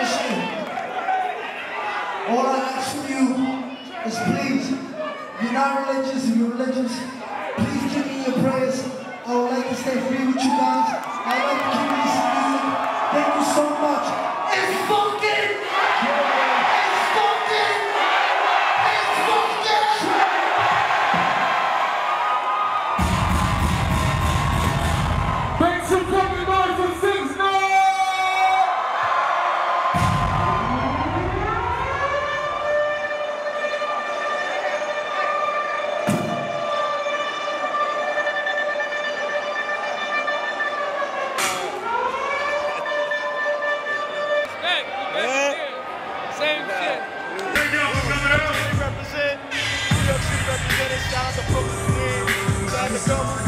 Listen, all I ask from you is please, you're not religious, if you're religious, please give me your prayers. I would like to stay free with you guys. I would like to keep listening to music. Thank you so much. It's fucking! It's fucking! It's fucking! Make some fucking noise for 6 9! Same shit. Represent. New York City represented. Shout out to Brooklyn. Shout out to Belmont.